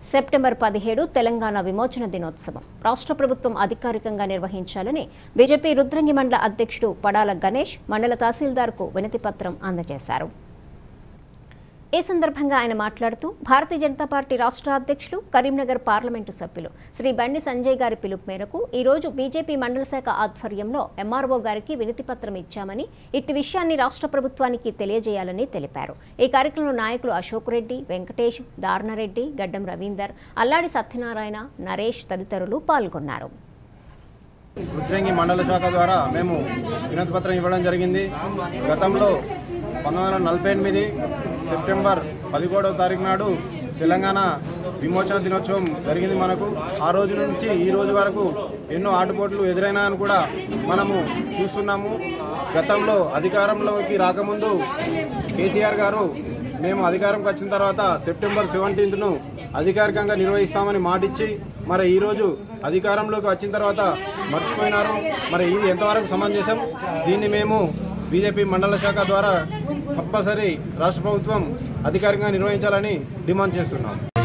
September 17 Telangana విమోచన దినోత్సవం రాష్ట్ర ప్రభుత్వం అధికారికంగా నిర్వహించాలని బీజేపీ రుద్రంగి మండల అధ్యక్షుడు పడాల గణేష్ మండల తహసీల్దార్కు వినతి పత్రం అందజేశారు. ఈ సందర్భంగా ఆయన మాట్లాడుతూ భారతీయ జనతా పార్టీ రాష్ట్ర అధ్యక్షులు కరీంనగర్ పార్లమెంటు సభ్యులు శ్రీ బండి సంజయ్ గారి పిలుపు మేరకు ఈ రోజు బీజేపీ మండల శాఖ ఆధ్వర్యంలో ఎంఆర్ఓ గారికి వినతి పత్రం ఇచ్చామని, ఇట్టి విషయాన్ని రాష్ట్ర ప్రభుత్వానికి తెలియజేయాలని తెలిపారు. ఈ కార్యక్రమంలో నాయకులు అశోక్ రెడ్డి, వెంకటేష్, దార్నారెడ్డి, గడ్డం రవీందర్, అల్లాడి సత్యనారాయణ, నరేష్ తదితరులు పాల్గొన్నారు. రుద్రంగి మండల శాఖ ద్వారా మేము వినతి పత్రం ఇవ్వడం జరిగింది. గతంలో 1948 సెప్టెంబర్ 11వ తారీఖు నాడు తెలంగాణ విమోచన దినోత్సవం జరిగింది. మనకు ఆ రోజు నుంచి ఈ రోజు వరకు ఎన్నో ఆటుపోట్లు ఎదురైనా అని కూడా మనము చూస్తున్నాము. గతంలో అధికారంలోకి రాకముందు కేసీఆర్ గారు మేము అధికారంకి వచ్చిన తర్వాత సెప్టెంబర్ 17ను అధికారికంగా నిర్వహిస్తామని మాటిచ్చి మరి ఈరోజు అధికారంలోకి వచ్చిన తర్వాత మర్చిపోయినారు. మరి ఇది ఎంతవరకు సమంజసం? దీన్ని మేము బీజేపీ మండల శాఖ ద్వారా కంపల్సరీ రాష్ట్ర ప్రభుత్వం అధికారికంగా నిర్వహించాలని డిమాండ్ చేస్తున్నాం.